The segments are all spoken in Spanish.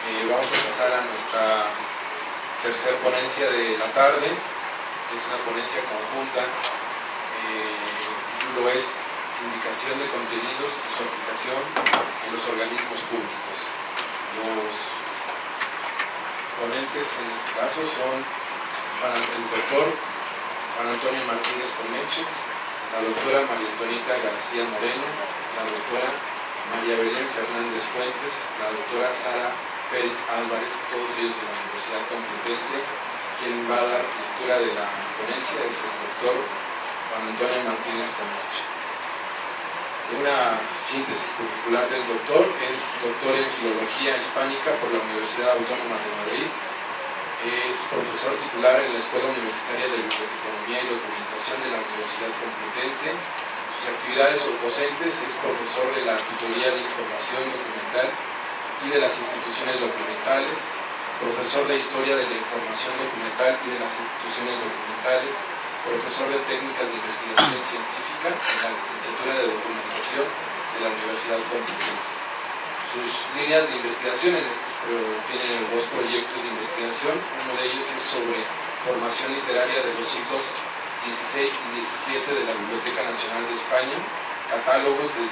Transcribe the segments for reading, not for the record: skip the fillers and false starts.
Vamos a pasar a nuestra tercera ponencia de la tarde. Es una ponencia conjunta. El título es Sindicación de contenidos y su aplicación en los organismos públicos. Los ponentes en este caso son el doctor Juan Antonio Martínez Corneche, la doctora María Antonita García Moreno, la doctora María Belén Fernández Fuentes, la doctora Sara Pérez Álvarez, todos ellos de la Universidad Complutense. Quien va a dar lectura de la ponencia es el doctor Juan Antonio Martínez Corneche. Una síntesis particular del doctor: es doctor en Filología Hispánica por la Universidad Autónoma de Madrid, es profesor titular en la Escuela Universitaria de Biblioteconomía y Documentación de la Universidad Complutense. Sus actividades docentes: es profesor de la Tutoría de Información Documental y de las instituciones documentales, profesor de Historia de la Información Documental y de las instituciones documentales, profesor de Técnicas de Investigación Científica en la Licenciatura de Documentación de la Universidad Complutense. Sus líneas de investigación tienen dos proyectos de investigación. Uno de ellos es sobre formación literaria de los siglos XVI y XVII de la Biblioteca Nacional de España, catálogos desde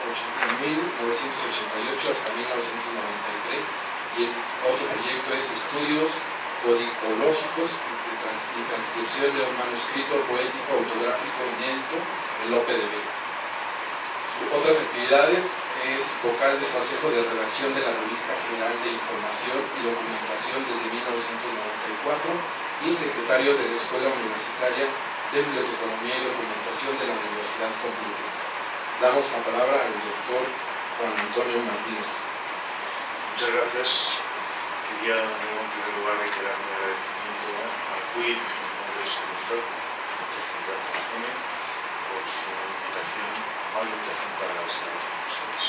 1988 hasta 1993, y el otro proyecto es estudios codicológicos y transcripción de un manuscrito poético autográfico inédito de Lope de Vega. Otras actividades: es vocal del Consejo de Redacción de la Revista General de Información y Documentación desde 1994 y secretario de la Escuela Universitaria de Biblioteconomía y Documentación de la Universidad Complutense. Damos la palabra al doctor Juan Antonio Martínez. Muchas gracias. Quería, en primer lugar, reiterar mi agradecimiento al CUIR, en nombre de su director, Gilberto Martínez, por su invitación, amable invitación para estar aquí con ustedes.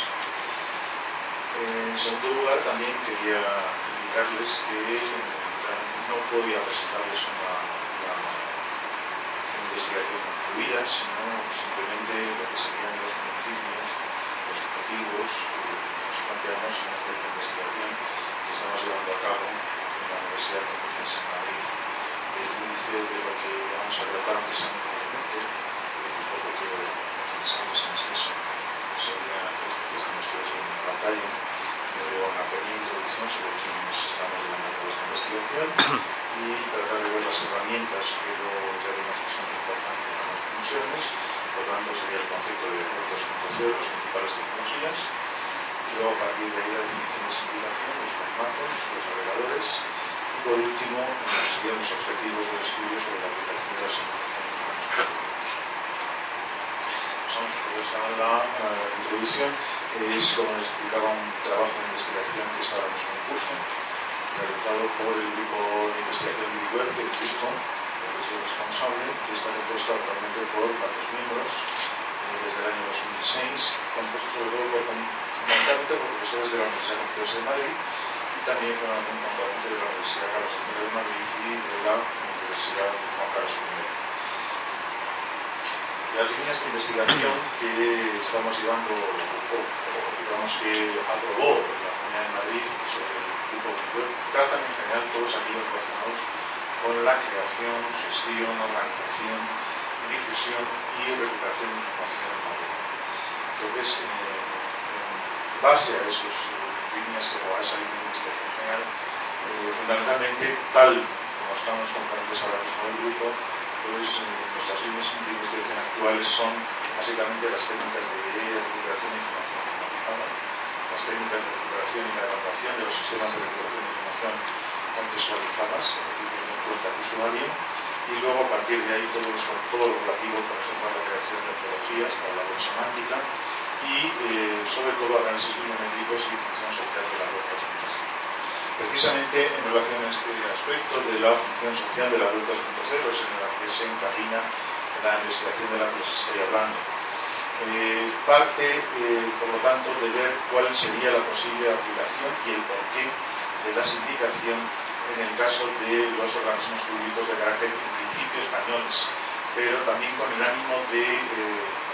En segundo lugar, también quería indicarles que no podía presentarles una investigación concluida, sino simplemente lo que serían los principios, los objetivos que nos planteamos en hacer la investigación que estamos llevando a cabo en la Universidad Complutense en Madrid. El índice de lo que vamos a tratar precisamente, un poco que pensamos en exceso, sería esto que están ustedes viendo en pantalla, una pequeña introducción sobre quienes estamos llevando a cabo esta investigación y tratar de ver las herramientas que luego creemos que son importantes en las conclusiones. Por lo tanto, sería el concepto de Web 2.0, las principales tecnologías, y luego a partir de ahí la definición de simplificación, los formatos, los agregadores, y por último serían los objetivos del estudio sobre la aplicación de la simplificación en los públicos. La introducción es, como les explicaba, un trabajo de investigación que está ahora mismo en curso, realizado por el grupo de investigación de web del CIFO, del que soy responsable, que está compuesto actualmente por varios miembros desde el año 2006, compuesto sobre todo fundamentalmente por profesores de la Universidad Complutense de Madrid y también por un componente de la Universidad Carlos III de Madrid y de la Universidad Juan Carlos I. Las líneas de investigación que estamos llevando, o digamos que aprobó la Comunidad de Madrid sobre el grupo web, tratan en general todos aquellos relacionados con la creación, gestión, organización, difusión y recuperación de información en la web. Entonces, en base a esas líneas o a esa línea de investigación general, fundamentalmente, tal como están los componentes ahora mismo del grupo, pues nuestras líneas de investigación actuales son básicamente las técnicas de recuperación de información automatizada, las técnicas de recuperación y adaptación de los sistemas de recuperación de información contextualizadas, es decir, teniendo en cuenta el usuario, y luego a partir de ahí todo lo relativo, por ejemplo, a la creación de metodologías para la web semántica y sobre todo análisis bibliométricos y función social de la web post-migración. Precisamente en relación a este aspecto de la función social de la web 2.0 es en la que se encamina la investigación de la que les estoy hablando. Parte, por lo tanto, de ver cuál sería la posible aplicación y el porqué de la sindicación en el caso de los organismos públicos de carácter, en principio, españoles, pero también con el ánimo de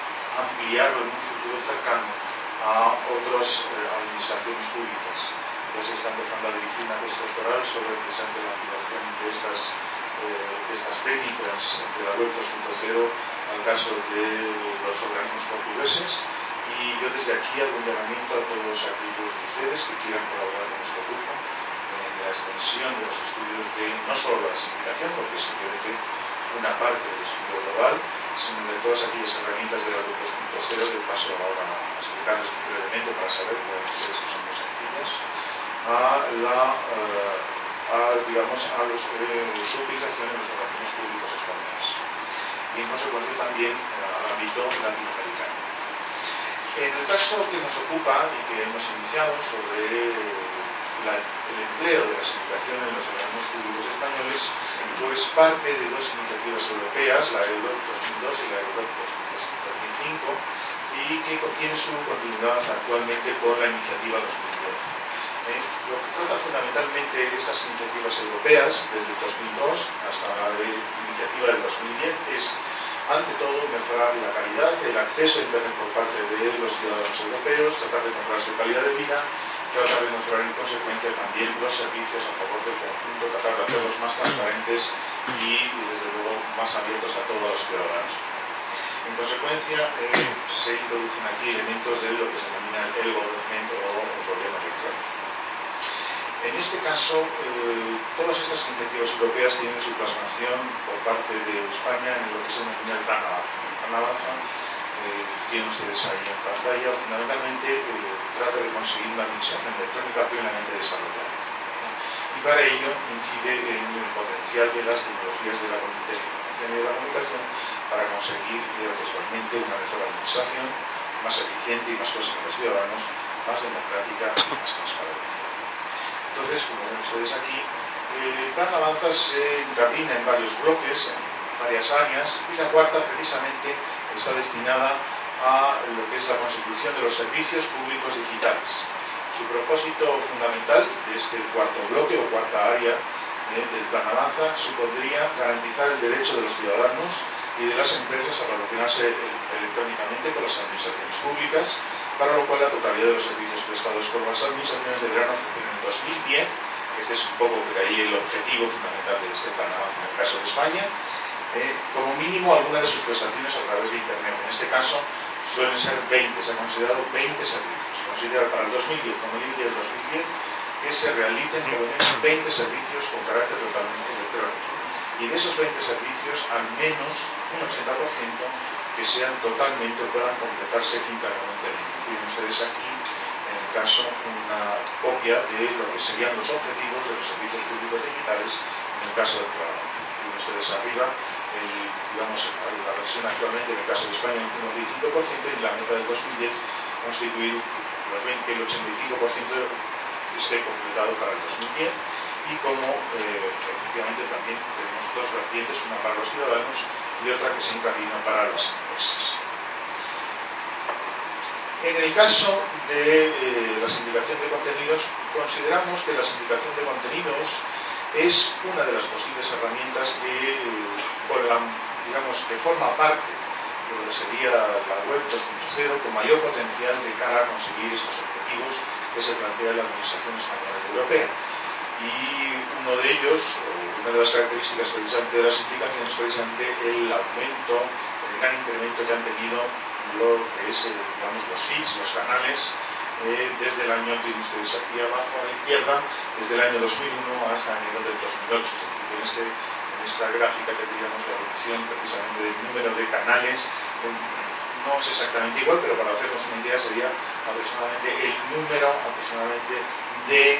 ampliarlo en un futuro cercano a otras administraciones públicas. ya se está empezando a dirigir una tesis doctoral sobre precisamente la aplicación de estas técnicas de la web 2.0 al caso de los organismos portugueses. Y yo desde aquí hago un llamamiento a todos aquellos de ustedes que quieran colaborar con nuestro grupo en la extensión de los estudios de no solo la simplificación, porque es simplemente una parte del estudio global, sino de todas aquellas herramientas de la web 2.0 que paso ahora a explicarles muy brevemente para saber, como ustedes que son muy sencillas, su utilización en los organismos públicos españoles y en consecuencia también al ámbito latinoamericano. En el caso que nos ocupa y que hemos iniciado sobre el empleo de la simplificación en los organismos públicos españoles, pues parte de dos iniciativas europeas, la Europe 2002 y la Europe 2005, y que tiene su continuidad actualmente con la iniciativa 2010. Lo que trata fundamentalmente estas iniciativas europeas, desde el 2002 hasta la iniciativa del 2010, es, ante todo, mejorar la calidad, el acceso a Internet por parte de los ciudadanos europeos, tratar de mejorar su calidad de vida, tratar de mejorar en consecuencia también los servicios a favor del conjunto, tratar de hacerlos más transparentes y, desde luego, más abiertos a todos los ciudadanos. En consecuencia, se introducen aquí elementos de lo que se denomina el e-government o el gobierno electrónico. En este caso, todas estas iniciativas europeas tienen su plasmación por parte de España en lo que se denomina el Plan Avanza. El Plan Avanza, tienen ustedes ahí en pantalla, fundamentalmente trata de conseguir una administración electrónica plenamente desarrollada. Y para ello incide en el potencial de las tecnologías de la información y de la comunicación para conseguir textualmente una mejor administración, más eficiente y más próxima a los ciudadanos, más democrática y más transparente. Entonces, como ven ustedes aquí, el Plan Avanza se incardina en varios bloques, en varias áreas, y la cuarta precisamente está destinada a lo que es la consecución de los servicios públicos digitales. Su propósito fundamental de este cuarto bloque o cuarta área del Plan Avanza supondría garantizar el derecho de los ciudadanos y de las empresas a relacionarse electrónicamente con las administraciones públicas, para lo cual la totalidad de los servicios prestados por las administraciones deberán ofrecer en 2010, este es un poco de ahí el objetivo fundamental de este Plan Avanza en el caso de España, como mínimo alguna de sus prestaciones a través de Internet. En este caso suelen ser 20, se han considerado 20 servicios. Se considera para el 2010, como límite del 2010, que se realicen por lo menos 20 servicios con carácter totalmente electrónico. Y de esos 20 servicios, al menos un 80% que sean totalmente o puedan completarse íntegramente. Tienen ustedes aquí, en el caso, una copia de lo que serían los objetivos de los servicios públicos digitales en el caso del Plan Avanza. Tienen ustedes arriba, la versión actualmente en el caso de España, un 95%, y la meta del 2010 constituir que el 85% esté completado para el 2010. Y como efectivamente también tenemos dos vertientes, una para los ciudadanos y otra que se incardina para las empresas. En el caso de la simplificación de contenidos, consideramos que la simplificación de contenidos es una de las posibles herramientas que forma parte de lo que sería la web 2.0 con mayor potencial de cara a conseguir estos objetivos que se plantea la Administración española y europea. Y uno de ellos, una de las características precisamente de las implicaciones, es precisamente el aumento, el gran incremento que han tenido lo que es, los feeds, los canales, desde el año, tienen ustedes aquí abajo a la izquierda, desde el año 2001 hasta enero del 2008. Es decir, en esta gráfica que teníamos la evolución precisamente del número de canales, no es exactamente igual, pero para hacernos una idea sería aproximadamente el número de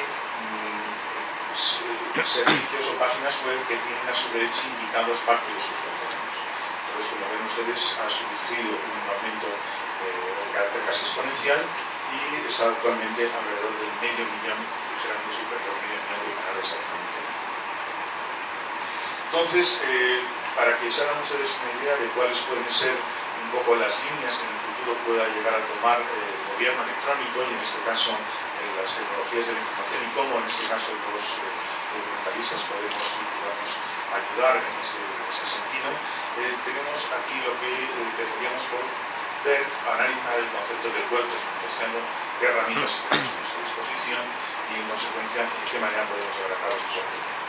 servicios o páginas web que tienen a su vez sindicados parte de sus contenidos. Entonces, como ven ustedes, ha sufrido un aumento de carácter casi exponencial y está actualmente alrededor del medio millón, ligeramente superior al medio millón de canales actualmente. Entonces, para que se hagan ustedes una idea de cuáles pueden ser un poco las líneas que en el futuro pueda llegar a tomar el gobierno electrónico y en este caso las tecnologías de la información y cómo en este caso los documentalistas podemos ayudar en este sentido, tenemos aquí lo que empezaríamos por analizar el concepto del Web 2.0, qué herramientas tenemos a nuestra disposición y, en consecuencia, de qué manera podemos llevar a cabo estos objetivos.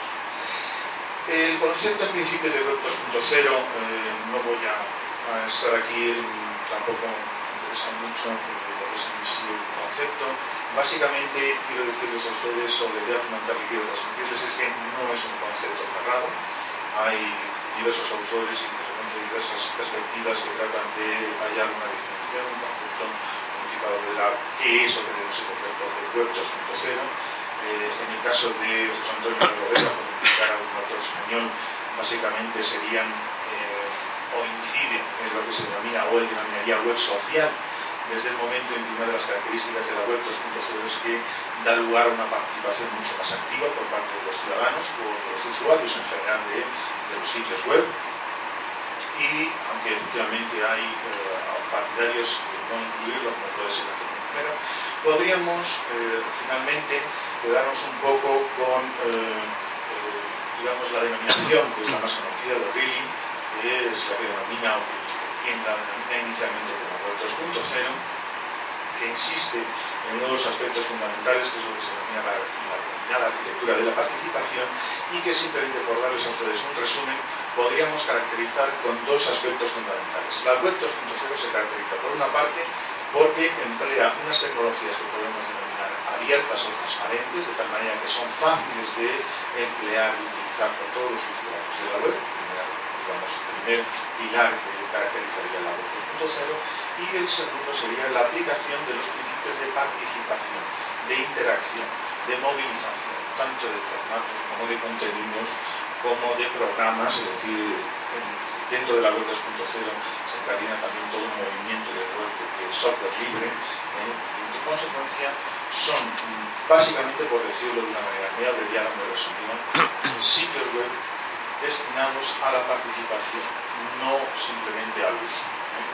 El concepto, en principio, de Web 2.0, no voy a estar aquí, tampoco me interesa mucho lo que es en sí el concepto. Básicamente, quiero decirles a ustedes, o la idea fundamental que quiero transmitirles, es que no es un concepto cerrado. Hay diversos autores y, en consecuencia, diversas perspectivas que tratan de hallar una definición, un concepto unificado de qué es o qué debemos entender por el Web 2.0. En el caso de José Antonio Rodríguez, por indicar a un autor español, básicamente serían o inciden en lo que se denomina o él denominaría web social, desde el momento en que una de las características de la web 2.0 es que da lugar a una participación mucho más activa por parte de los ciudadanos o de los usuarios en general de los sitios web. Y aunque efectivamente hay partidarios de no incluirlo, como puede ser el primero, podríamos finalmente quedarnos un poco con digamos, la denominación que es la más conocida de Riley, que es la que denomina, o quien la denomina inicialmente como Web 2.0, que insiste en uno de los aspectos fundamentales, que es lo que se denomina la denominada arquitectura de la participación, y que, simplemente por darles a ustedes un resumen, podríamos caracterizar con dos aspectos fundamentales. La Web 2.0 se caracteriza, por una parte, porque emplea unas tecnologías que podemos denominar abiertas o transparentes, de tal manera que son fáciles de emplear y utilizar por todos los usuarios de la web. Digamos, el primer pilar que caracterizaría la Web 2.0, y el segundo sería la aplicación de los principios de participación, de interacción, de movilización, tanto de formatos como de contenidos, como de programas, es decir, dentro de la Web 2.0 se encadena también todo un movimiento de software libre, y en consecuencia son, básicamente, por decirlo de una manera muy abreviada, muy resumida, sitios web destinados a la participación, no simplemente al uso.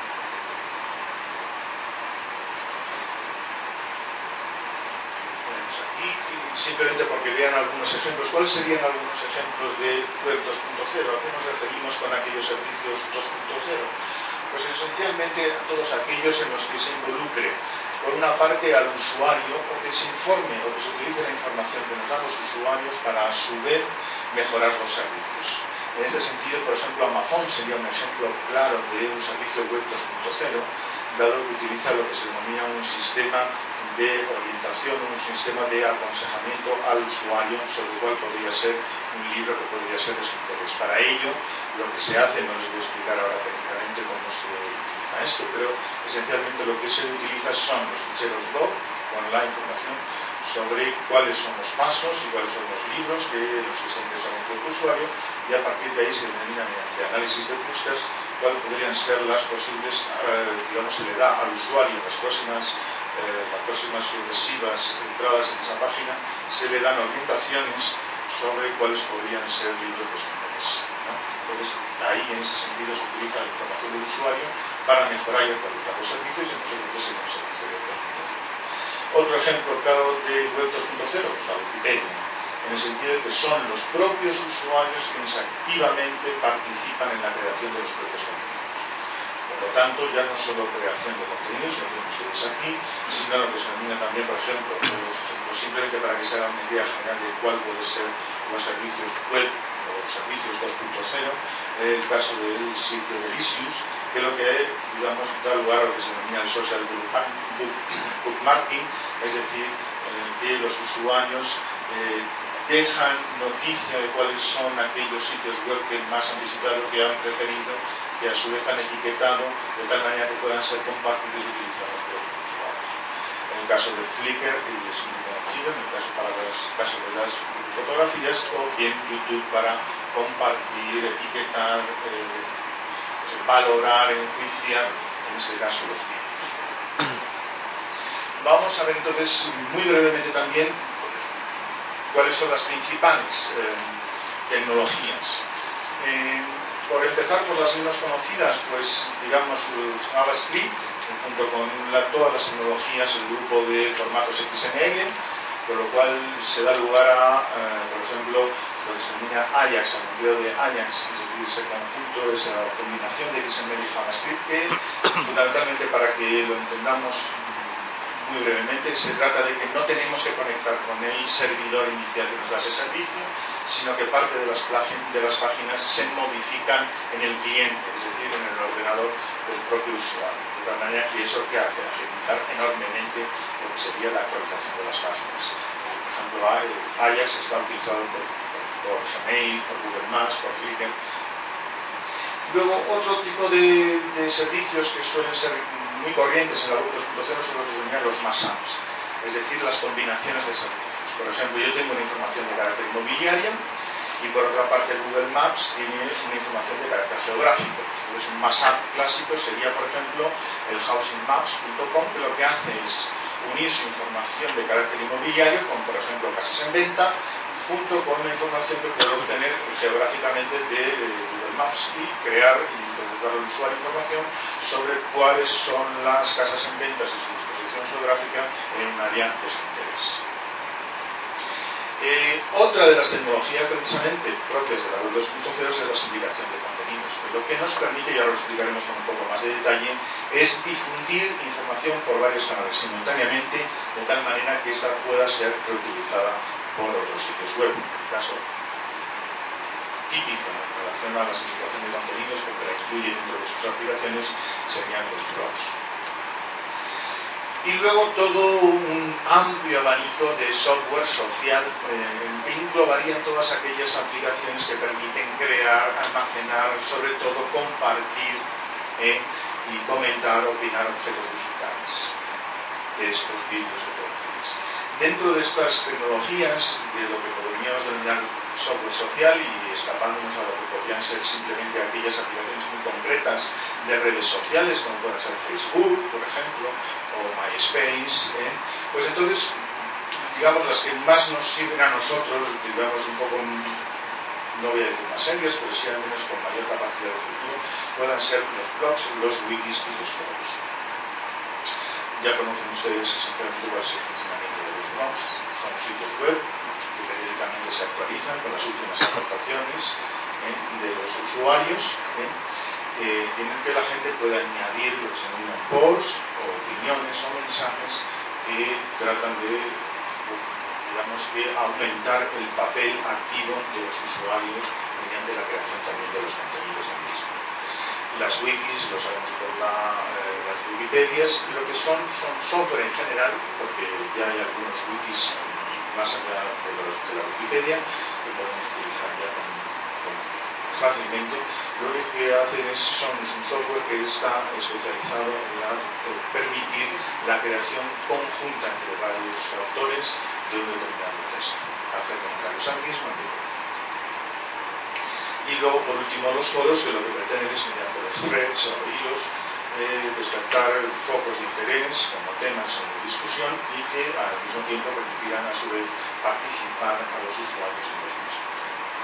Tenemos aquí, simplemente porque vean algunos ejemplos. ¿Cuáles serían algunos ejemplos de Web 2.0? ¿A qué nos referimos con aquellos servicios 2.0? Pues esencialmente a todos aquellos en los que se involucre, por una parte, al usuario, o que se informe o que se utilice la información que nos dan los usuarios para, a su vez, mejorar los servicios. En este sentido, por ejemplo, Amazon sería un ejemplo claro de un servicio Web 2.0, dado que utiliza lo que se denomina un sistema de orientación, un sistema de aconsejamiento al usuario, sobre el cual podría ser un libro que podría ser de su interés. Para ello, lo que se hace, no les voy a explicar ahora técnicamente cómo se utiliza esto, pero esencialmente lo que se utiliza son los ficheros log con la información sobre cuáles son los pasos y cuáles son los libros que los que se interesan en el usuario, y a partir de ahí se denomina, mediante análisis de clusters, cuáles podrían ser las posibles, digamos, se le da al usuario las próximas sucesivas entradas en esa página, se le dan orientaciones sobre cuáles podrían ser libros de su interés, ¿no? Entonces, ahí, en ese sentido, se utiliza la información del usuario para mejorar y actualizar los servicios, y en consecuencia se un servicio de 2.0. Otro ejemplo claro de Web 2.0 es la Wikipedia, en el sentido de que son los propios usuarios quienes activamente participan en la creación de los propios contenidos. Por lo tanto, ya no solo creación de contenidos, lo que ustedes aquí, sino lo que se denomina también, por ejemplo, simplemente para que se hagan una idea general de cuál puede ser los servicios web o los servicios 2.0, el caso del sitio de Elysius, que es lo que, digamos, da lugar a lo que se denomina el social bookmarking, es decir, en el que los usuarios dejan noticia de cuáles son aquellos sitios web que más han visitado, que han preferido, que a su vez han etiquetado, de tal manera que puedan ser compartidos y utilizados por los usuarios. En el caso de Flickr, que es muy conocido, en el caso de las fotografías, o bien YouTube para compartir, etiquetar, valorar, enjuiciar, en este caso, los vídeos. Vamos a ver entonces muy brevemente también cuáles son las principales tecnologías. Por empezar por las menos conocidas, pues digamos JavaScript, junto con todas las tecnologías, el grupo de formatos XML, con lo cual se da lugar a, por ejemplo, lo que se denomina Ajax, el modelo de Ajax, es decir, ese conjunto, esa combinación de XML y JavaScript, que fundamentalmente, para que lo entendamos muy brevemente, se trata de que no tenemos que conectar con el servidor inicial que nos da ese servicio, sino que parte de las páginas se modifican en el cliente, es decir, en el ordenador del propio usuario. De tal manera que eso que hace agilizar enormemente lo que sería la actualización de las páginas. Por ejemplo, Ajax está utilizado por Gmail, por Google Maps, por Flickr. Luego, otro tipo de servicios que suelen ser muy corrientes en la web 2.0 son los mashups, es decir, las combinaciones de servicios. Por ejemplo, yo tengo una información de carácter inmobiliario y por otra parte Google Maps tiene una información de carácter geográfico. Entonces, un mashup clásico sería, por ejemplo, el housingmaps.com, que lo que hace es unir su información de carácter inmobiliario con, por ejemplo, casas en venta, junto con la información que puede obtener geográficamente de Google Maps y crear y introducir al usuario información sobre cuáles son las casas en venta y su disposición geográfica en un área de su interés. Otra de las tecnologías precisamente propias de la web 2.0 es la sindicación de contenidos, que lo que nos permite, y ahora lo explicaremos con un poco más de detalle, es difundir información por varios canales simultáneamente, de tal manera que esta pueda ser reutilizada por otros sitios web. En el caso típico en relación a la sindicación de contenidos, porque la incluye dentro de sus aplicaciones, serían los blogs. Y luego todo un amplio abanico de software social que englobaría todas aquellas aplicaciones que permiten crear, almacenar, sobre todo compartir y comentar, opinar objetos digitales, textos, vídeos, fotografías. Dentro de estas tecnologías, de lo que podríamos denominar software social y escapándonos a lo que podrían ser simplemente aquellas aplicaciones muy concretas de redes sociales, como pueden ser Facebook, por ejemplo, o MySpace, pues entonces, digamos, las que más nos sirven a nosotros, digamos, un poco, no voy a decir más serias, pero sí al menos con mayor capacidad de futuro, puedan ser los blogs, los wikis y los foros. Ya conocen ustedes esencialmente cuál es el funcionamiento de los blogs. Son sitios web que periódicamente se actualizan con las últimas aportaciones de los usuarios, en el que la gente pueda añadir lo que se denominan posts o opiniones o mensajes que tratan de, digamos, que aumentar el papel activo de los usuarios mediante la creación también de los contenidos del mismo. Las wikis, lo sabemos por las Wikipedias, lo que son software en general, porque ya hay algunos wikis más allá de la Wikipedia que podemos utilizar ya fácilmente. Lo que hacen son un software que está especializado en permitir la creación conjunta entre varios autores de un determinado texto, hacer comentarios al mismo, etc. Y luego, por último, los foros, que lo que pretenden es, mediante los threads o hilos, despertar focos de interés como temas de discusión y que al mismo tiempo permitirán a su vez participar a los usuarios en los mismos.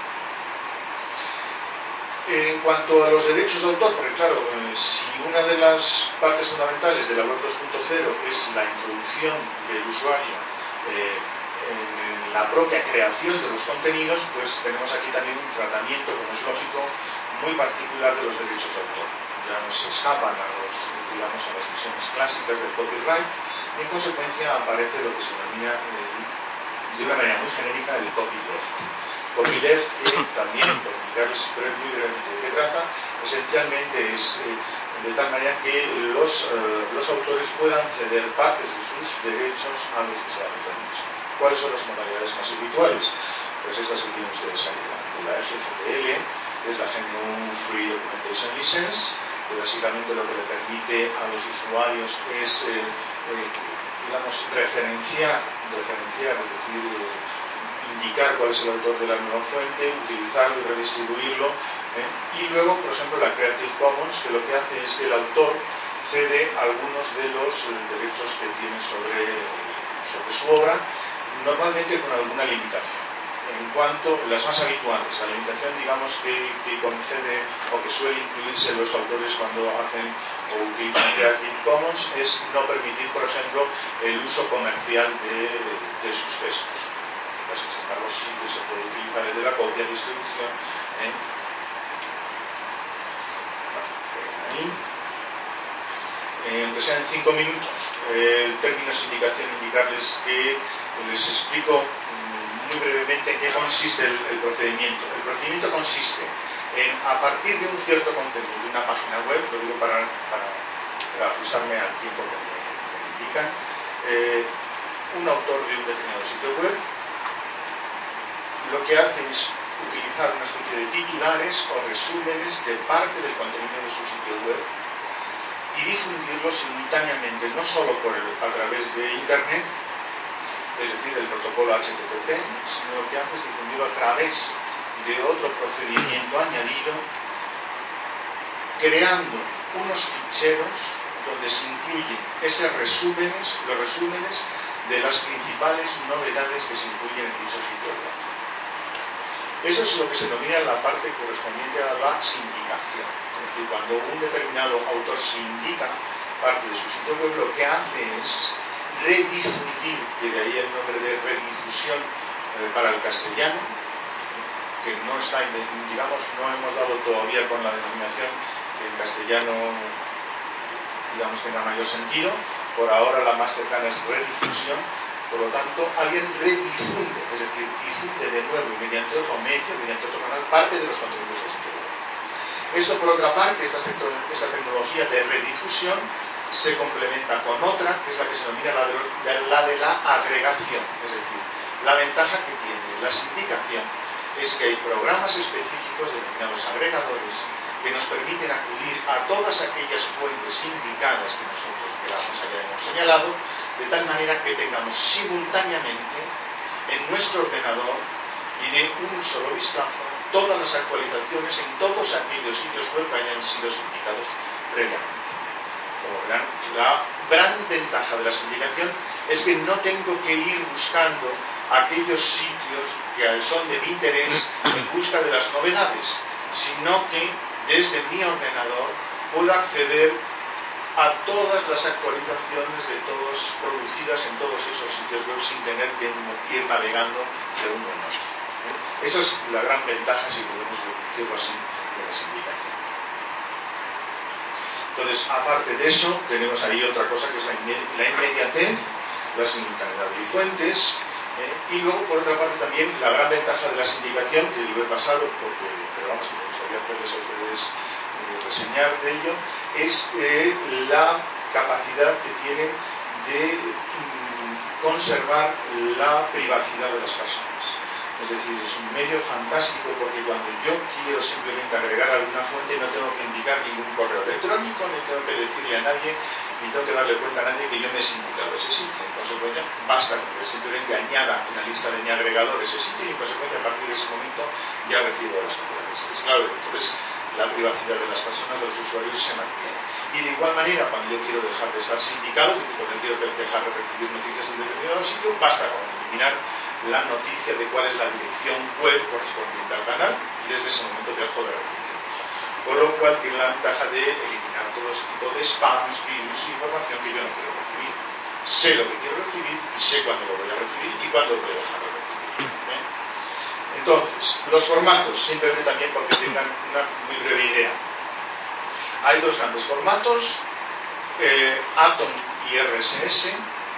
En cuanto a los derechos de autor, porque claro, si una de las partes fundamentales de la web 2.0 es la introducción del usuario en la propia creación de los contenidos, pues tenemos aquí también un tratamiento, como es lógico, muy particular de los derechos de autor. Ya nos escapan a las visiones clásicas del copyright y en consecuencia aparece lo que se denomina de una manera muy genérica el copyleft. Copyleft, que también, por indicarles muy brevemente de qué trata, esencialmente es de tal manera que los autores puedan ceder partes de sus derechos a los usuarios del mismo. ¿Cuáles son las modalidades más habituales? Pues estas que tienen ustedes ahí delante. La GFDL, que es la GNU Free Documentation License, que básicamente lo que le permite a los usuarios es, digamos, referenciar, es decir, indicar cuál es el autor de la nueva fuente, utilizarlo y redistribuirlo. Y luego, por ejemplo, la Creative Commons, que lo que hace es que el autor cede algunos de los derechos que tiene sobre su obra, normalmente con alguna limitación. en cuanto las más habituales, la limitación, digamos, que concede o que suele incluirse los autores cuando hacen o utilizan Creative Commons es no permitir, por ejemplo, el uso comercial de sus textos. Pues, sin embargo, sí que se puede utilizar el de la copia, distribución. Aunque sean 5 minutos, el término sindicación, indicarles que les explico muy brevemente en qué consiste el procedimiento. El procedimiento consiste en, a partir de un cierto contenido de una página web, lo digo para ajustarme al tiempo que me indican, un autor de un determinado sitio web lo que hace es utilizar una especie de titulares o resúmenes de parte del contenido de su sitio web y difundirlo simultáneamente, no solo a través de Internet, es decir, del protocolo HTTP, sino lo que hace es difundirlo a través de otro procedimiento añadido, creando unos ficheros donde se incluyen esos resúmenes, los resúmenes de las principales novedades que se incluyen en dicho sitio web. Eso es lo que se denomina la parte correspondiente a la sindicación. Es decir, cuando un determinado autor sindica parte de su sitio web, lo que hace es redifundir, que de ahí el nombre de redifusión para el castellano, que no está, digamos, no hemos dado todavía con la denominación que en castellano, digamos, tenga mayor sentido. Por ahora la más cercana es redifusión. Por lo tanto, alguien redifunde, es decir, difunde de nuevo y mediante otro medio, mediante otro canal, parte de los contenidos del sitio web. Eso, por otra parte, esta tecnología de redifusión se complementa con otra, que es la que se denomina la de la agregación. Es decir, la ventaja que tiene la sindicación es que hay programas específicos denominados agregadores que nos permiten acudir a todas aquellas fuentes sindicadas que nosotros hayamos señalado, de tal manera que tengamos simultáneamente en nuestro ordenador y de un solo vistazo todas las actualizaciones en todos aquellos sitios web que hayan sido sindicados previamente. Como verán, la gran ventaja de la sindicación es que no tengo que ir buscando aquellos sitios que son de mi interés en busca de las novedades, sino que desde mi ordenador puedo acceder a todas las actualizaciones de todos producidas en todos esos sitios web sin tener que ir navegando de uno en otro. Esa es la gran ventaja, si podemos decirlo así, de la sindicación. Entonces, aparte de eso, tenemos ahí otra cosa que es la inmediatez, la simultaneidad de fuentes, y luego, por otra parte, también la gran ventaja de la sindicación, que lo he pasado pero vamos, que me gustaría hacerles a ustedes reseñar de ello, es la capacidad que tienen de conservar la privacidad de las personas. Es decir, es un medio fantástico porque cuando yo quiero simplemente agregar alguna fuente no tengo que indicar ningún correo electrónico, ni tengo que decirle a nadie, ni tengo que darle cuenta a nadie que yo me he sindicado ese sitio. En consecuencia, basta con que simplemente añada en la lista de mi agregador ese sitio y en consecuencia a partir de ese momento ya recibo las novedades. Claro, entonces la privacidad de las personas, de los usuarios, se mantiene. Y de igual manera, cuando yo quiero dejar de estar sindicado, es decir, cuando yo quiero dejar de recibir noticias de un determinado sitio, basta con eliminar la noticia de cuál es la dirección web correspondiente al canal y desde ese momento dejo de recibirlos. Por lo cual tiene la ventaja de eliminar todo ese tipo de spams, virus, información que yo no quiero recibir. Sé lo que quiero recibir y sé cuándo lo voy a recibir y cuándo lo voy a dejar de recibir. Entonces, los formatos, simplemente también porque tengan una muy breve idea. Hay dos grandes formatos, Atom y RSS.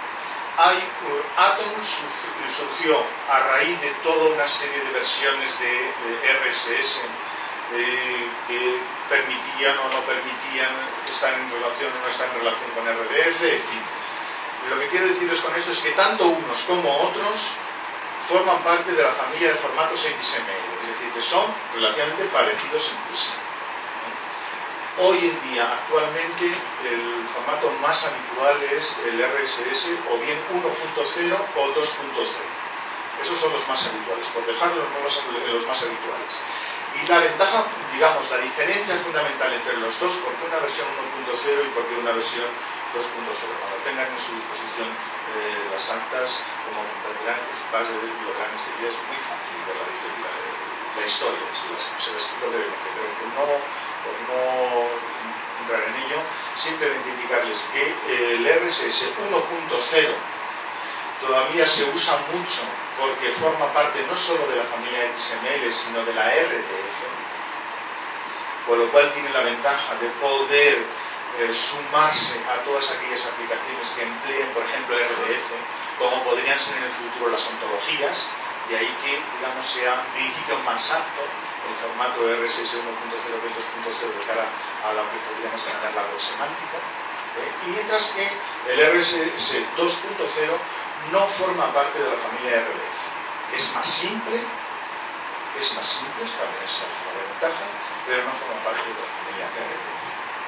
Atom surgió a raíz de toda una serie de versiones de RSS que permitían o no permitían estar en relación o no estar en relación con RDF, en fin. Lo que quiero decirles con esto es que tanto unos como otros forman parte de la familia de formatos XML, es decir, que son relativamente parecidos entre sí. Hoy en día, actualmente, el formato más habitual es el RSS o bien 1.0 o 2.0. Esos son los más habituales, por dejar los más habituales. Y la ventaja, digamos, la diferencia fundamental entre los dos, ¿por qué una versión 1.0 y por qué una versión 2.0? Cuando tengan en su disposición las actas, como comprenderán, lograrán enseguida, es muy fácil ver la historia, se la explico brevemente, pero por no entrar en ello, simplemente indicarles que el RSS 1.0 todavía se usa mucho porque forma parte no solo de la familia XML, sino de la RTF, por lo cual tiene la ventaja de poder sumarse a todas aquellas aplicaciones que empleen, por ejemplo, RDF, como podrían ser en el futuro las ontologías, de ahí que, digamos, sea un principio más apto el formato RSS 1.0 que 2.0 de cara a lo que podríamos llamar la web semántica, y mientras que el RSS 2.0 no forma parte de la familia RDF. Es más simple, también es una ventaja, pero no forma parte de la familia RDF.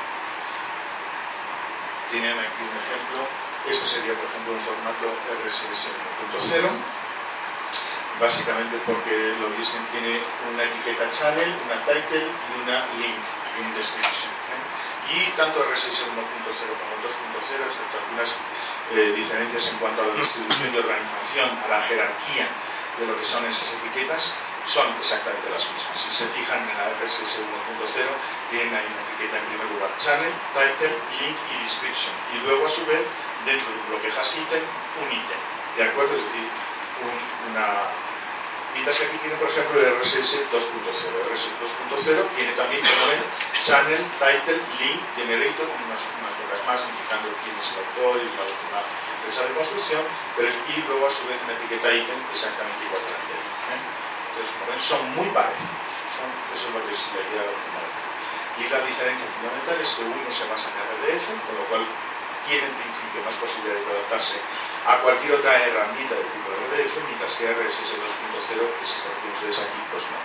Tienen aquí un ejemplo, esto sería por ejemplo un formato RSS 1.0, básicamente porque lo dicen tiene una etiqueta channel, una title y una link, un description. Y tanto RSS 1.0 como 2.0, excepto algunas diferencias en cuanto a la distribución y organización, a la jerarquía de lo que son esas etiquetas, son exactamente las mismas. Si se fijan en la RSS 1.0, tienen ahí una etiqueta en primer lugar channel, title, link y description. Y luego a su vez, dentro de un bloque hash item, un ítem. ¿De acuerdo? Es decir, mientras que aquí tiene, por ejemplo, el RSS 2.0. El RSS 2.0 tiene también, como ven, channel, title, link, generator, unas cosas más indicando quién es el autor y la última empresa de construcción, y luego a su vez una etiqueta ítem exactamente igual que la anterior. Entonces, como ven, son muy parecidos. Eso es lo que es la idea fundamental. Y la diferencia fundamental es que uno se basa en RDF, con lo cual tiene en principio más posibilidades de adaptarse a cualquier otra herramienta de tipo RDF, mientras que RSS 2.0, que es esta que tienen ustedes aquí, pues no.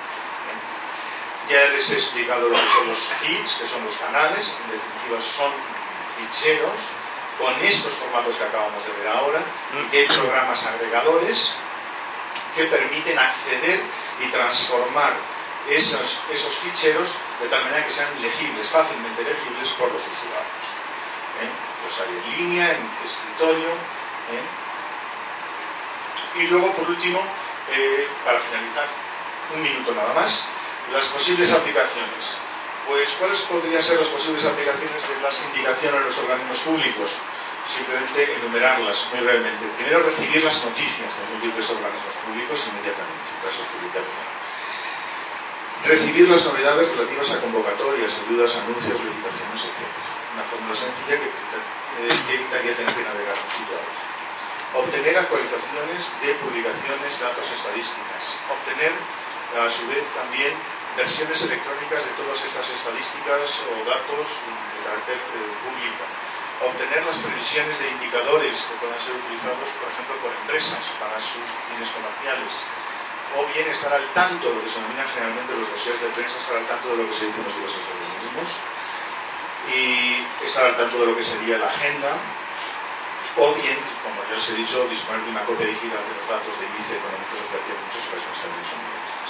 Ya les he explicado lo que son los feeds, que son los canales, en definitiva son ficheros con estos formatos que acabamos de ver ahora, de programas agregadores que permiten acceder y transformar esos ficheros de tal manera que sean legibles, fácilmente legibles por los usuarios. Los hay en línea, en escritorio. Y luego, por último, para finalizar, un minuto nada más, las posibles aplicaciones. Pues, ¿cuáles podrían ser las posibles aplicaciones de la sindicación a los organismos públicos? Simplemente enumerarlas muy brevemente. Primero, recibir las noticias de múltiples organismos públicos inmediatamente tras su publicación. Recibir las novedades relativas a convocatorias, ayudas, anuncios, licitaciones, etc. Una fórmula sencilla que evitaría tener que navegar de un sitio a otro. Obtener actualizaciones de publicaciones, datos, estadísticas. Obtener, a su vez, también versiones electrónicas de todas estas estadísticas o datos de carácter público. Obtener las previsiones de indicadores que puedan ser utilizados, por ejemplo, por empresas para sus fines comerciales. O bien estar al tanto, lo que se denomina generalmente los dossiers de prensa, estar al tanto de lo que se dice en los diversos organismos. Y estar al tanto de lo que sería la agenda. O bien, como ya les he dicho, disponer de una copia digital de los datos de índice económico social, que en muchas ocasiones también son muy útiles.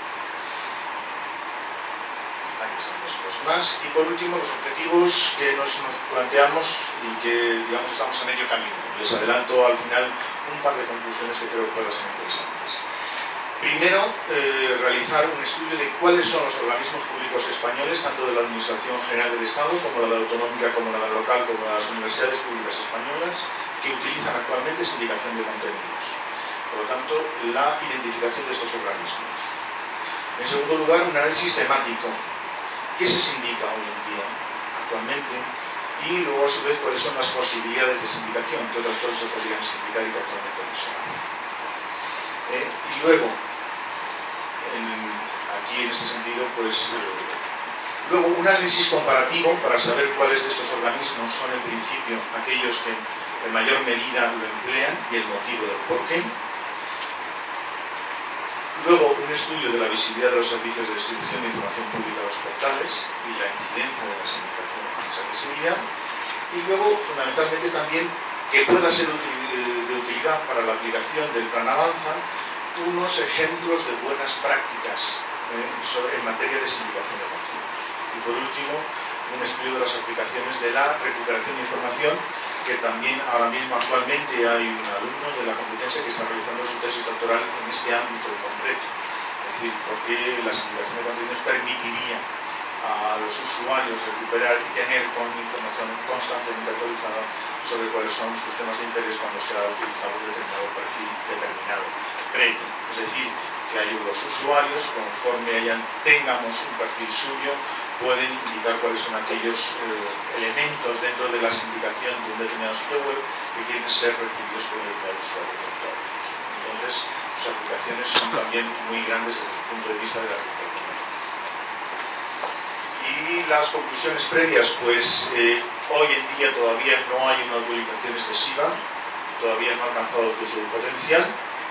Aquí están después más. Y por último, los objetivos que nos planteamos y que, digamos, estamos a medio camino. Les adelanto al final un par de conclusiones que creo que puedan ser interesantes. Primero, realizar un estudio de cuáles son los organismos públicos españoles, tanto de la Administración General del Estado, como la de Autonómica, como la de local, como las universidades públicas españolas, que utilizan actualmente sindicación de contenidos. Por lo tanto, la identificación de estos organismos. En segundo lugar, un análisis temático. ¿Qué se sindica hoy en día, actualmente? Y luego, a su vez, cuáles son las posibilidades de sindicación, que otras cosas se podrían sindicar y que actualmente no se hace. Y luego, aquí en este sentido, pues, luego un análisis comparativo para saber cuáles de estos organismos son en principio aquellos que en mayor medida lo emplean y el motivo del porqué. Luego un estudio de la visibilidad de los servicios de distribución de información pública a los portales y la incidencia de la sindicación en esa visibilidad. Y luego, fundamentalmente también, que pueda ser de utilidad para la aplicación del Plan Avanza, unos ejemplos de buenas prácticas en materia de sindicación de continuos. Y por último, un estudio de las aplicaciones de la recuperación de información, que también ahora mismo actualmente hay un alumno de la Complutense que está realizando su tesis doctoral en este ámbito en concreto. Es decir, porque la sindicación de contenidos permitiría a los usuarios recuperar y tener información constantemente actualizada sobre cuáles son sus temas de interés cuando se ha utilizado un determinado perfil determinado previo. Es decir, que ahí los usuarios, conforme tengamos un perfil suyo, pueden indicar cuáles son aquellos elementos dentro de la sindicación de un determinado sitio web que quieren ser recibidos por un determinado usuario frente a otros. Entonces, sus aplicaciones son también muy grandes desde el punto de vista de la recuperación. Y las conclusiones previas, pues hoy en día todavía no hay una utilización excesiva, todavía no ha alcanzado todo su potencial,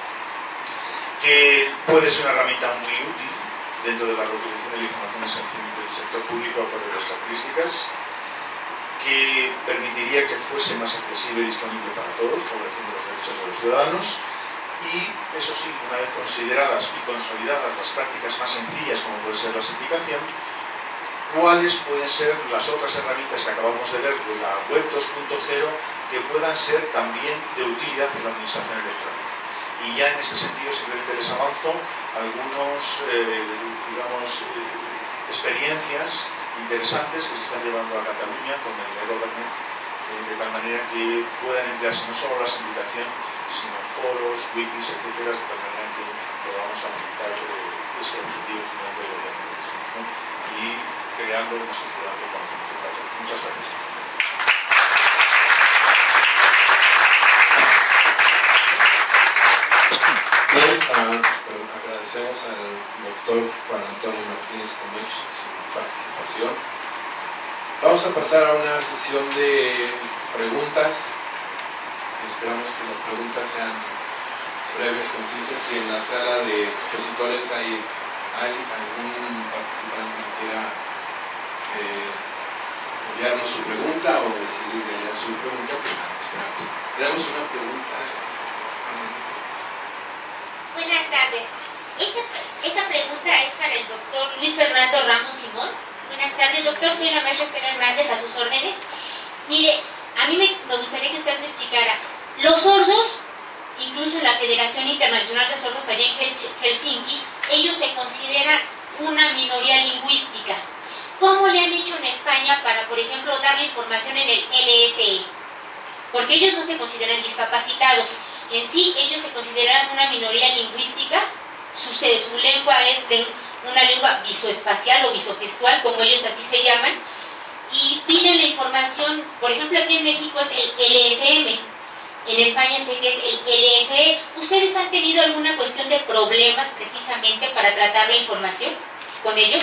que puede ser una herramienta muy útil dentro de la reutilización de la información del sector público acorde a las características, que permitiría que fuese más accesible y disponible para todos, favoreciendo los derechos de los ciudadanos, y eso sí, una vez consideradas y consolidadas las prácticas más sencillas como puede ser la simplificación, cuáles pueden ser las otras herramientas que acabamos de ver de la web 2.0 que puedan ser también de utilidad en la administración electrónica. Y ya en este sentido simplemente les avanzo algunos, experiencias interesantes que se están llevando a Cataluña con el e-government, de tal manera que puedan emplearse no solo la sindicación, sino foros, wikis, etcétera, de tal manera que podamos facilitar este objetivo final del gobierno y creando una sociedad de conocimiento para todos. Muchas gracias. Bien, agradecemos al doctor Juan Antonio Martínez Comech su participación. Vamos a pasar a una sesión de preguntas. Esperamos que las preguntas sean breves, concisas. Si en la sala de expositores hay algún participante que quiera enviarnos su pregunta o decirles de leer su pregunta, pues nada, esperamos. Tenemos una pregunta. Buenas tardes. Esta pregunta es para el doctor Luis Fernando Ramos Simón. Buenas tardes, doctor. Soy la maestra Estela Hernández, a sus órdenes. Mire, a mí me gustaría que usted me explicara. Los sordos, incluso la Federación Internacional de Sordos allá en Helsinki, ellos se consideran una minoría lingüística. ¿Cómo le han hecho en España para, por ejemplo, darle información en el LSE? Porque ellos no se consideran discapacitados. En sí, ellos se consideran una minoría lingüística. Su lengua es una lengua visoespacial o visogestual, como ellos así se llaman. Y piden la información, por ejemplo, aquí en México es el LSM. En España sé que es el LSE. ¿Ustedes han tenido alguna cuestión de problemas precisamente para tratar la información con ellos?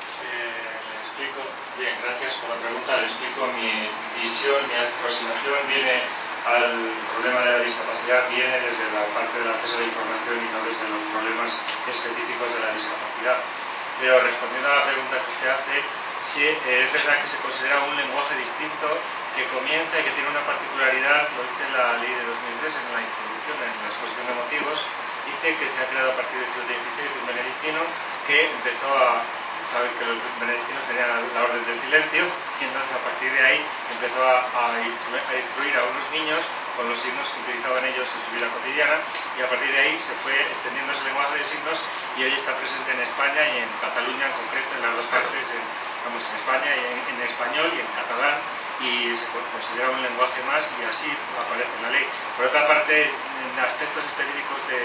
Le explico. Bien, gracias por la pregunta. Le explico mi visión, mi aproximación viene al problema de la discapacidad, viene desde la parte del acceso a la información y no desde los problemas específicos de la discapacidad. Pero respondiendo a la pregunta que usted hace, sí, es verdad que se considera un lenguaje distinto que comienza y que tiene una particularidad, lo dice la ley de 2003 en la introducción, en la exposición de motivos, dice que se ha creado a partir del siglo XVI un benedictino que empezó a saber que los benedictinos tenían la orden del silencio y entonces a partir de ahí empezó a instruir a unos niños con los signos que utilizaban ellos en su vida cotidiana y a partir de ahí se fue extendiendo ese lenguaje de signos y hoy está presente en España y en Cataluña en concreto, en las dos partes, en España y en español y en catalán, y se considera un lenguaje más y así aparece en la ley. Por otra parte, en aspectos específicos de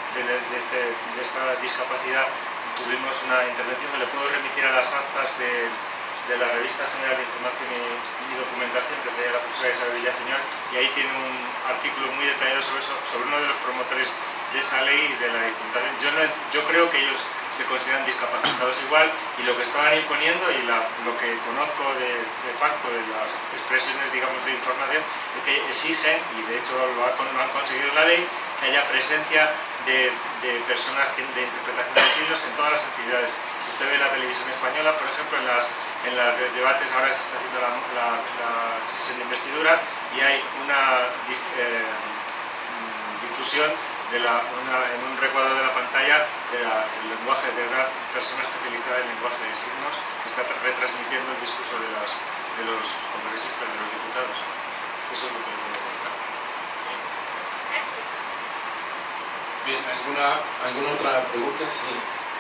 esta discapacidad tuvimos una intervención que le puedo remitir a las actas de la Revista General de Información y Documentación que traía la profesora Isabel Villaseñor, y ahí tiene un artículo muy detallado sobre eso, sobre uno de los promotores de esa ley y de la instrumentación. Yo creo que ellos se consideran discapacitados igual, y lo que estaban imponiendo y lo que conozco de facto de las expresiones, digamos, de información, es que exigen, y de hecho lo han conseguido en la ley, que haya presencia de personas de interpretación de signos en todas las actividades. Si usted ve la televisión española, por ejemplo, en los debates ahora se está haciendo la sesión de investidura y hay una difusión en un recuadro de la pantalla idea del lenguaje de una persona especializada en lenguaje de signos que está retransmitiendo el discurso de los congresistas, de los diputados. Eso es lo que puedo contar. Bien, ¿alguna otra pregunta? Sí.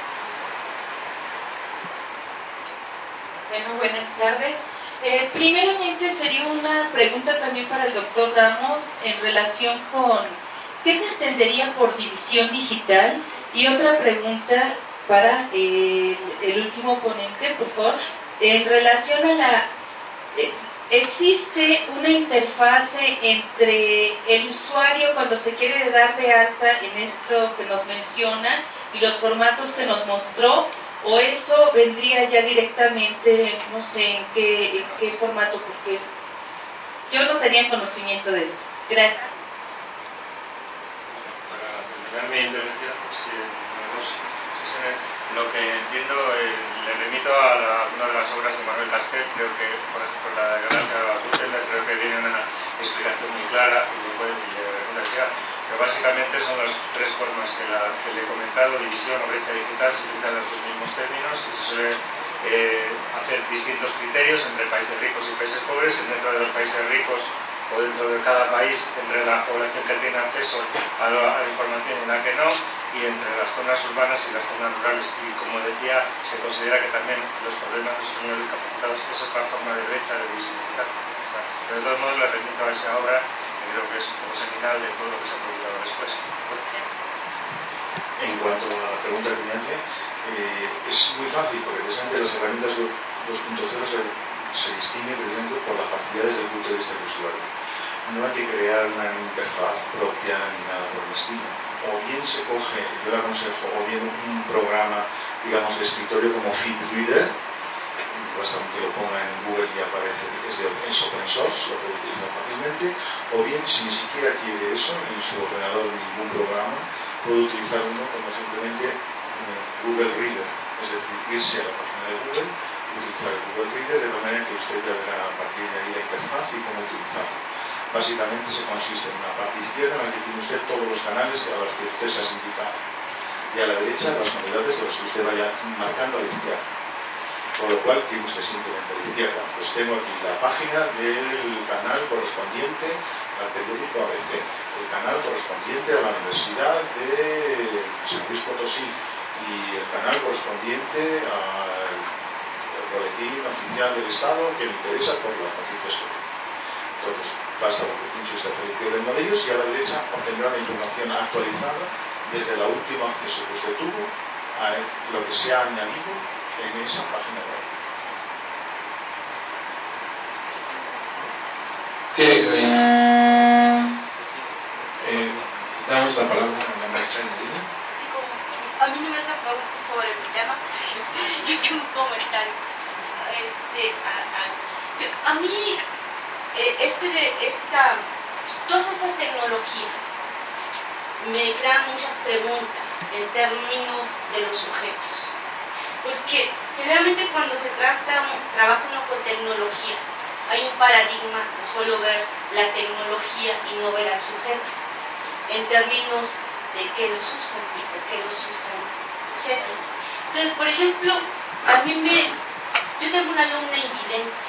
Bueno, buenas tardes. Primeramente sería una pregunta también para el doctor Ramos en relación con qué se entendería por división digital, y otra pregunta para el último ponente, por favor, en relación a la... ¿Existe una interfase entre el usuario cuando se quiere dar de alta en esto que nos menciona y los formatos que nos mostró? ¿O eso vendría ya directamente, no sé en qué formato? Porque yo no tenía conocimiento de esto. Gracias. Para terminar mi intervención, lo que entiendo, le remito a una de las obras de Manuel Castel, creo que, por ejemplo, la de Gracia Gutenberg, creo que viene una explicación muy clara y de universidad. Pero básicamente son las tres formas que le he comentado: división o brecha digital. Se utilizan los dos mismos términos y se suele hacer distintos criterios entre países ricos y países pobres, y dentro de los países ricos o dentro de cada país, entre la población que tiene acceso a la información y la que no, y entre las zonas urbanas y las zonas rurales. Y como decía, se considera que también los problemas de los discapacitados es otra forma de brecha de división digital. O sea, pero de todos modos le remito a esa obra, que creo que es un poco seminal de todo lo que se ha publicado después. En cuanto a la pregunta que me hace, es muy fácil, porque precisamente las herramientas 2.0 se distinguen precisamente por las facilidades desde el punto de vista del usuario. No hay que crear una interfaz propia ni nada por el estilo. O bien se coge, yo le aconsejo, o bien un programa, digamos, de escritorio como FeedReader, basta que lo ponga en Google y aparece, es open source, lo puede utilizar fácilmente, o bien, si ni siquiera quiere eso, en su ordenador ningún programa, puede utilizar uno como simplemente Google Reader, es decir, irse a la página de Google, utilizar el Google Reader, de manera que usted ya verá a partir de ahí la interfaz y cómo utilizarlo. Básicamente se consiste en una parte izquierda en la que tiene usted todos los canales a los que usted se ha indicado, y a la derecha las novedades de los que usted vaya marcando a la izquierda. Por lo cual tiene usted simplemente a la izquierda. Pues tengo aquí la página del canal correspondiente al periódico ABC, el canal correspondiente a la Universidad de San Luis Potosí y el canal correspondiente al boletín oficial del Estado que me interesa por las noticias que tengo. Entonces, basta con que pinche usted a la izquierda en uno de ellos y a la derecha obtendrá la información actualizada desde el último acceso que usted tuvo a lo que se ha añadido en esa página web. Sí, damos la palabra a la maestra Nelly. Sí, como a mí no me hacen preguntas sobre mi tema, yo tengo un comentario. A mí, todas estas tecnologías me crean muchas preguntas en términos de los sujetos. Porque generalmente cuando se trabaja uno con tecnologías, hay un paradigma de solo ver la tecnología y no ver al sujeto, en términos de qué los usan y por qué los usan, etc. Entonces, por ejemplo, yo tengo una alumna invidente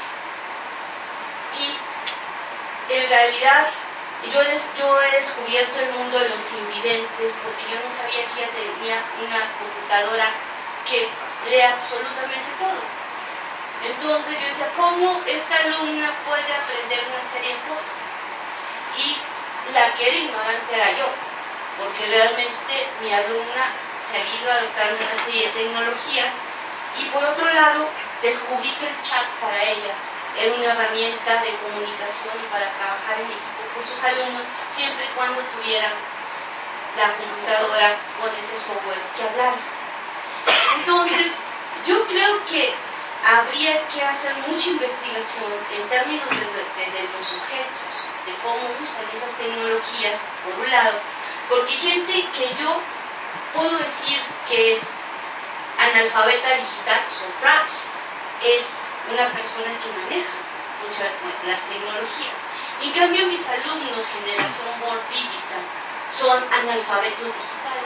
y en realidad yo he descubierto el mundo de los invidentes porque yo no sabía que ella tenía una computadora que lee absolutamente todo. Entonces yo decía, ¿cómo esta alumna puede aprender una serie de cosas? Y la que era ignorante era yo, porque realmente mi alumna se había ido adoptando una serie de tecnologías y por otro lado descubrí que el chat para ella era una herramienta de comunicación y para trabajar en equipo con sus alumnos siempre y cuando tuvieran la computadora con ese software que hablara. Entonces, yo creo que habría que hacer mucha investigación en términos de los sujetos, de cómo usan esas tecnologías, por un lado, porque hay gente que yo puedo decir que es analfabeta digital, son cracks, es una persona que maneja muchas las tecnologías. En cambio, mis alumnos, generación Born Digital, son analfabetos digitales.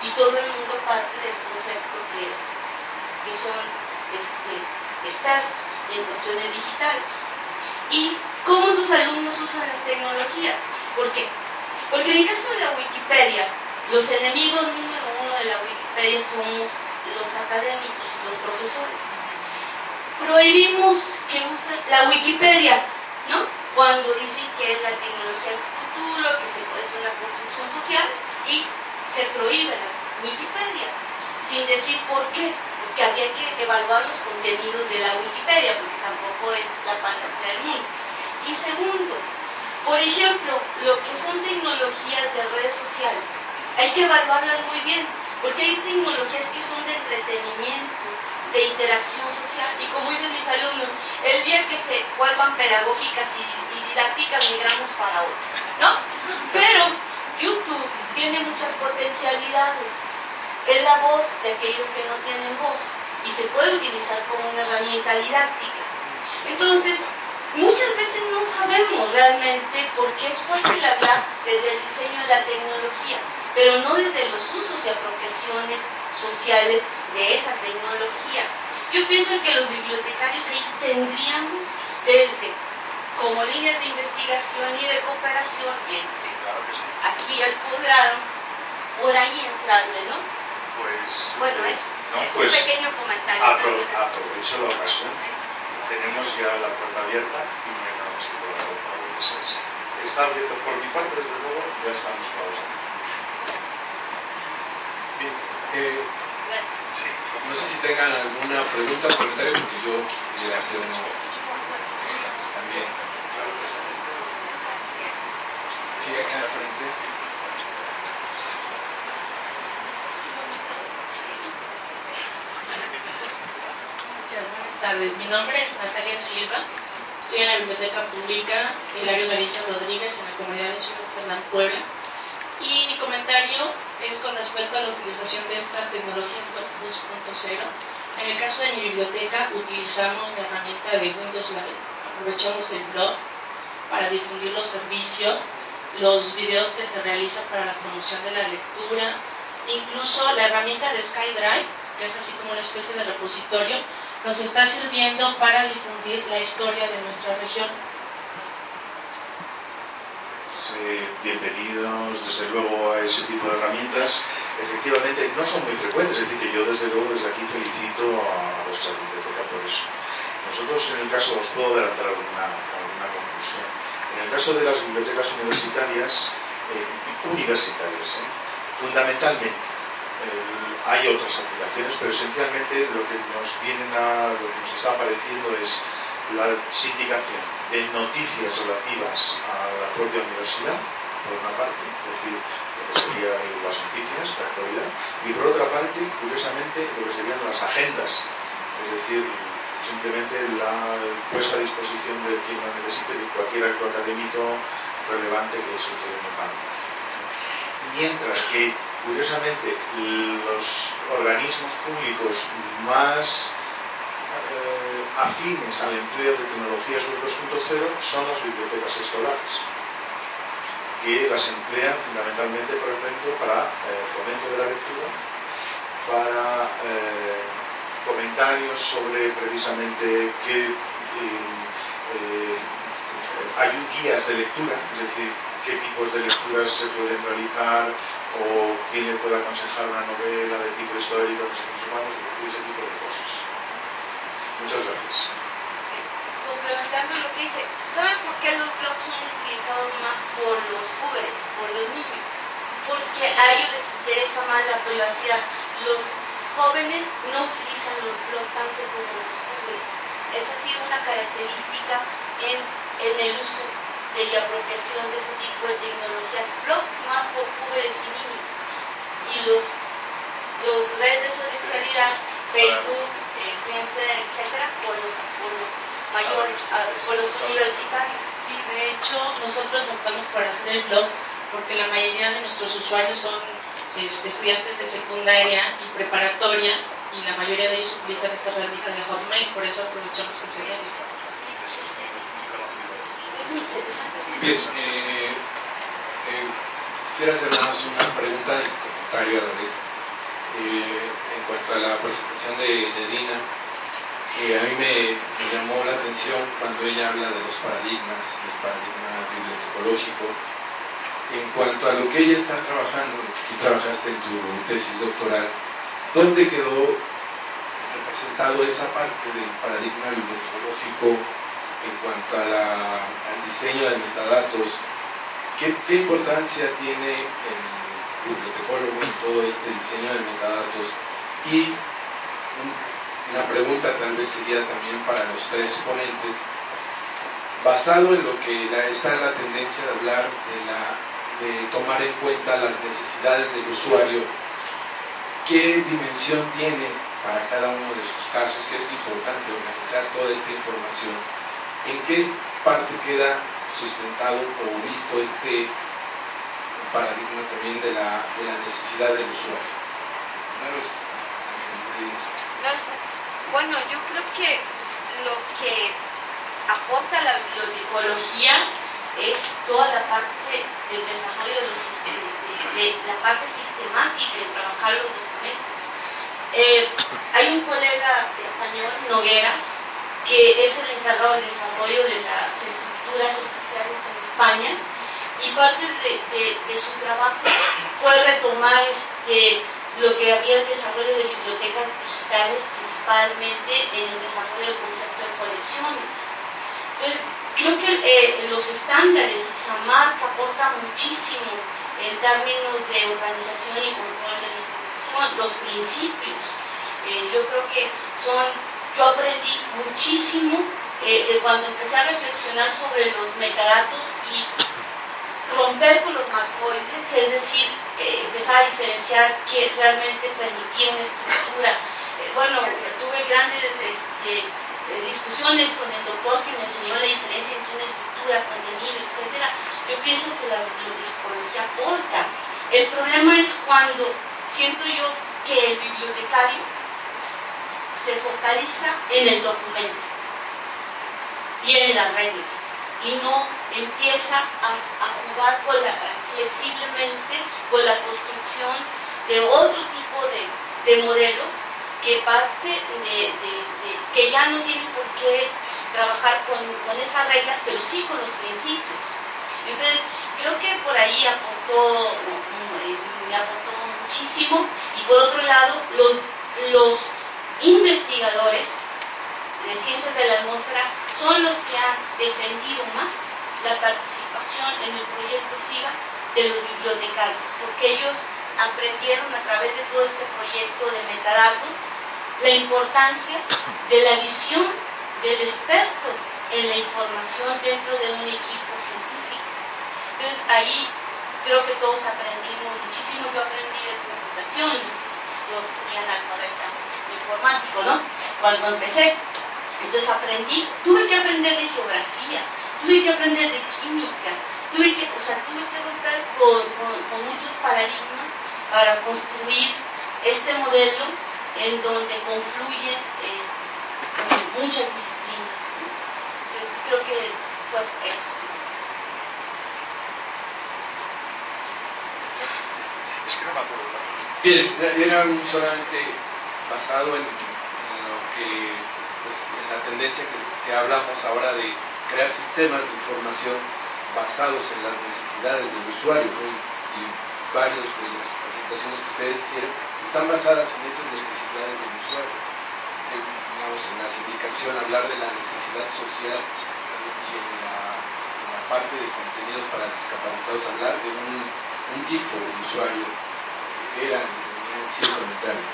y todo el mundo parte del concepto que son expertos en cuestiones digitales. ¿Y cómo sus alumnos usan las tecnologías? ¿Por qué? Porque en el caso de la Wikipedia, los enemigos número uno de la Wikipedia somos los académicos, los profesores. Prohibimos que usen la Wikipedia, ¿no? Cuando dicen que es la tecnología del futuro, que se puede hacer una construcción social, y se prohíbe la Wikipedia, sin decir por qué, porque habría que evaluar los contenidos de la Wikipedia, porque tampoco es la panacea del mundo. Y segundo, por ejemplo, lo que son tecnologías de redes sociales, hay que evaluarlas muy bien, porque hay tecnologías que son de entretenimiento, de interacción social, y como dicen mis alumnos, el día que se vuelvan pedagógicas y didácticas migramos para otro, ¿no? Pero YouTube tiene muchas potencialidades, es la voz de aquellos que no tienen voz, y se puede utilizar como una herramienta didáctica. Entonces, muchas veces no sabemos realmente por qué es fácil hablar desde el diseño de la tecnología, pero no desde los usos y apropiaciones sociales de esa tecnología. Yo pienso que los bibliotecarios ahí tendríamos desde como líneas de investigación y de cooperación entre aquí al posgrado, por ahí entrarle, ¿no? Pues, bueno, es un pequeño comentario. Aprovecho la ocasión. Tenemos ya la puerta abierta y no hay nada más que probar para lo que es. Está abierto por mi parte, desde luego, ya estamos trabajando. Bien, no sé si tengan alguna pregunta o comentario, porque yo quisiera hacer uno también. Sí, acá al frente. Buenas tardes, mi nombre es Natalia Silva, estoy en la Biblioteca Pública Hilario Galicia Rodríguez en la comunidad de Ciudad Cerdán, Puebla, y mi comentario es con respecto a la utilización de estas tecnologías Web 2.0. En el caso de mi biblioteca utilizamos la herramienta de Windows Live, aprovechamos el blog para difundir los servicios, los videos que se realizan para la promoción de la lectura, incluso la herramienta de SkyDrive, que es así como una especie de repositorio, nos está sirviendo para difundir la historia de nuestra región. Sí, bienvenidos desde luego a ese tipo de herramientas. Efectivamente no son muy frecuentes, es decir que yo desde luego desde aquí felicito a vuestra biblioteca por eso. Nosotros en el caso, os puedo adelantar alguna conclusión. En el caso de las bibliotecas universitarias, fundamentalmente hay otras aplicaciones, pero esencialmente lo que nos está apareciendo es la sindicación de noticias relativas a la propia universidad, por una parte, es decir, lo que serían las noticias de actualidad, y por otra parte, curiosamente, lo que serían las agendas, es decir, simplemente la puesta a disposición de quien lo necesite, de cualquier acto académico relevante que sucede en el campus. Mientras que, curiosamente, los organismos públicos más afines al empleo de tecnologías Web 2.0 son las bibliotecas escolares, que las emplean fundamentalmente, por ejemplo, para fomento de la lectura, para comentarios sobre precisamente qué hay guías de lectura, es decir, qué tipos de lecturas se pueden realizar o quién le puede aconsejar una novela de tipo histórico, no sé cuántos, ese tipo de cosas. Muchas gracias. Complementando lo que dice, ¿saben por qué los blogs son utilizados más por los jóvenes, por los niños? Porque a ellos les interesa más la privacidad. Los jóvenes no utilizan los blogs tanto como los jóvenes. Esa ha sido una característica en el uso de la apropiación de este tipo de tecnologías. Blogs más por jóvenes y niños. Y los redes de socialidad, Facebook, Friendster, etcétera, por los mayores, por los universitarios. Sí, de hecho, nosotros optamos por hacer el blog porque la mayoría de nuestros usuarios son estudiantes de secundaria y preparatoria, y la mayoría de ellos utilizan esta herramienta de Hotmail, por eso aprovechamos ese medio. Bien, quisiera hacer nada más una pregunta y comentario a la vez. la presentación de Dina. A mí me llamó la atención cuando ella habla de los paradigmas, el paradigma bibliotecológico. En cuanto a lo que ella está trabajando, tú trabajaste en tu tesis doctoral, ¿dónde quedó representado esa parte del paradigma bibliotecológico en cuanto al diseño de metadatos? ¿Qué importancia tiene el bibliotecólogo en todo este diseño de metadatos? Y una pregunta tal vez sería también para los tres ponentes, basado en lo que está en la tendencia de hablar de tomar en cuenta las necesidades del usuario, ¿qué dimensión tiene para cada uno de sus casos? ¿Qué es importante organizar toda esta información? ¿En qué parte queda sustentado o visto este paradigma también de la necesidad del usuario? Gracias. Bueno, yo creo que lo que aporta la bibliotecología es toda la parte del desarrollo de la parte sistemática de trabajar los documentos. Hay un colega español, Nogueras, que es el encargado del desarrollo de las estructuras espaciales en España, y parte de su trabajo fue retomar lo que había el desarrollo de bibliotecas digitales, principalmente en el desarrollo del concepto de colecciones. Entonces, creo que los estándares, o sea, MARC aporta muchísimo en términos de organización y control de la información, los principios. Yo creo que yo aprendí muchísimo cuando empecé a reflexionar sobre los metadatos y romper con los marcoides, es decir, empezar a diferenciar qué realmente permitía una estructura. Bueno, tuve grandes discusiones con el doctor que me enseñó la diferencia entre una estructura, contenido, etc. Yo pienso que la bibliotecología aporta. El problema es cuando siento yo que el bibliotecario se focaliza en el documento y en las reglas, y no empieza a jugar flexiblemente con la construcción de otro tipo de modelos que parte que ya no tienen por qué trabajar con esas reglas, pero sí con los principios. Entonces, creo que por ahí me aportó muchísimo. Y por otro lado, los investigadores de ciencias de la atmósfera son los que han defendido más la participación en el proyecto SIGA de los bibliotecarios, porque ellos aprendieron a través de todo este proyecto de metadatos la importancia de la visión del experto en la información dentro de un equipo científico. Entonces ahí creo que todos aprendimos muchísimo. Yo aprendí de computación, yo sería analfabeta informático, ¿no? Cuando empecé, entonces tuve que aprender de geografía, tuve que aprender de química, tuve que romper con muchos paradigmas para construir este modelo en donde confluyen muchas disciplinas, ¿no? Entonces creo que fue eso. Es que no me acuerdo. Bien, era solamente basado en lo que, pues, en la tendencia que hablamos ahora de crear sistemas de información basados en las necesidades del usuario, ¿no? Y varias de las presentaciones que ustedes hicieron están basadas en esas necesidades del usuario. Digamos, en la sindicación, hablar de la necesidad social, y en la parte de contenidos para discapacitados, hablar de un tipo de usuario que era en sí el comentario.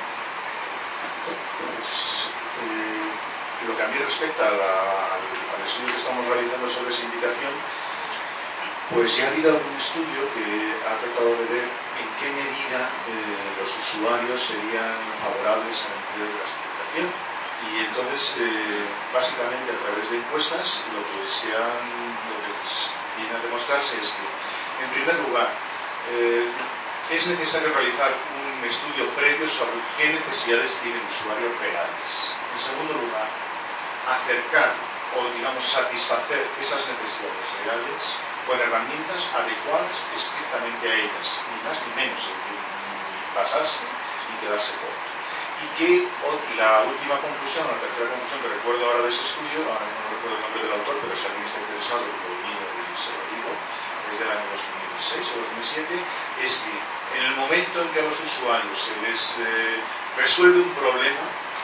Pues, lo que a mí respecta al estudio que estamos realizando sobre sindicación, pues ya ha habido algún estudio que ha tratado de ver en qué medida los usuarios serían favorables al empleo de la sindicación. Y entonces, básicamente a través de encuestas, lo que viene a demostrarse es que, en primer lugar, es necesario realizar un estudio previo sobre qué necesidades tienen usuarios reales. En segundo lugar, acercar o, digamos, satisfacer esas necesidades reales con herramientas adecuadas estrictamente a ellas, ni más ni menos, es decir, ni pasarse ni quedarse corto. y la última conclusión, la tercera conclusión que recuerdo ahora de ese estudio, ahora no recuerdo el nombre del autor, pero si alguien está interesado, lo miro y se lo digo, es del año 2006 o 2007, es que en el momento en que a los usuarios se les resuelve un problema,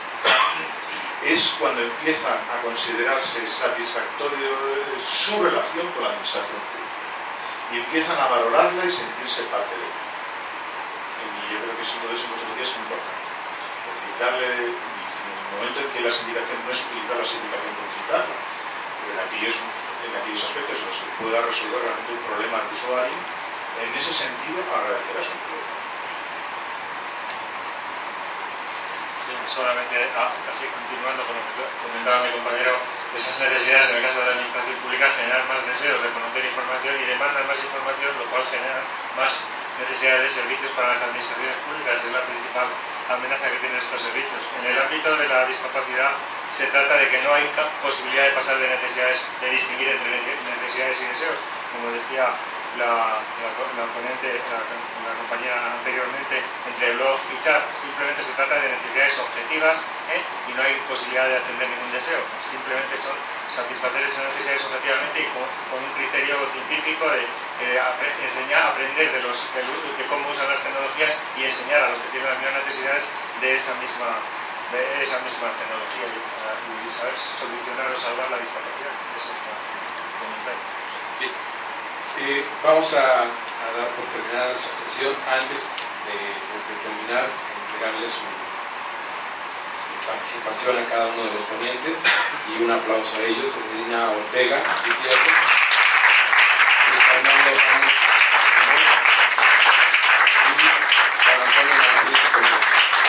es cuando empiezan a considerarse satisfactorio su relación con la administración pública y empiezan a valorarla y sentirse parte de ella. Y yo creo que eso es muy importante. Es decir, darle, en el momento en que la sindicación no es utilizar la sindicación por utilizarla, pero en aquellos aspectos en los que pueda resolver realmente un problema al usuario, en ese sentido agradecer a su empleo. Solamente, así continuando con lo que comentaba mi compañero, esas necesidades en el caso de la administración pública generan más deseos de conocer información y demandan más información, lo cual genera más necesidad de servicios para las administraciones públicas. Es la principal amenaza que tienen estos servicios. En el ámbito de la discapacidad se trata de que no hay posibilidad de pasar de necesidades, de distinguir entre necesidades y deseos. Como decía la ponente, la compañera anteriormente, entre blog y chat, simplemente se trata de necesidades objetivas y no hay posibilidad de atender ningún deseo. Simplemente son satisfacer esas necesidades objetivamente y con un criterio científico de aprender de cómo usan las tecnologías y enseñar a los que tienen las mismas necesidades de esa misma tecnología y saber solucionar o salvar la discapacidad. Eso es el comentario. Vamos a dar por terminada nuestra sesión. Antes de terminar, entregarles su participación a cada uno de los ponentes y un aplauso a ellos. Evelina Ortega, Luis Fernando Ramos y Juan Antonio Martínez Colón.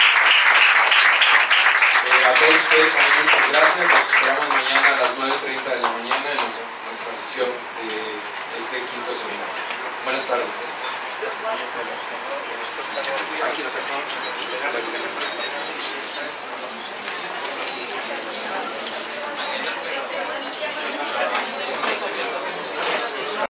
A todos ustedes también muchas gracias. Nos esperamos mañana a las 9:30 de la mañana en nuestra sesión de este quinto seminario. Buenas tardes. Aquí está.